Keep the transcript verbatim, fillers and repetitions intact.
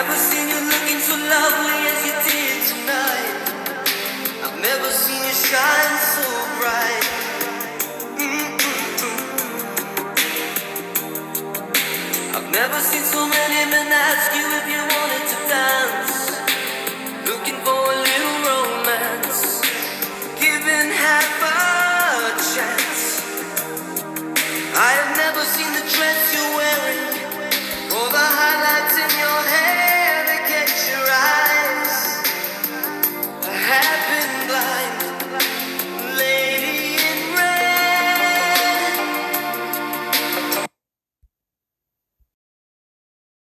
never seen you looking so lovely as you did tonight. I've never seen you shine so bright. Mm-mm-mm. I've never seen so many men ask you if you wanted to dance.